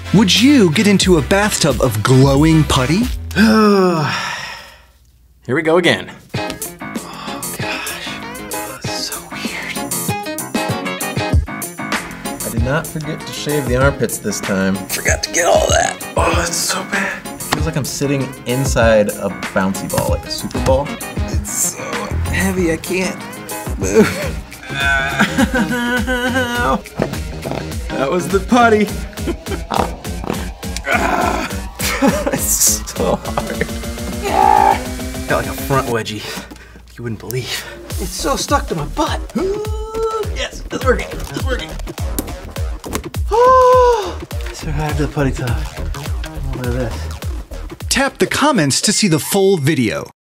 Would you get into a bathtub of glowing putty? Here we go again. Oh gosh, that's so weird. I did not forget to shave the armpits this time. Forgot to get all that. Oh, that's so bad. It feels like I'm sitting inside a bouncy ball, like a super ball. It's so heavy, I can't move. That was the putty. It's so hard. Got like a front wedgie. You wouldn't believe. It's so stuck to my butt. Yes, it's working. It's working. Survived the putty tub. Look at this. Tap the comments to see the full video.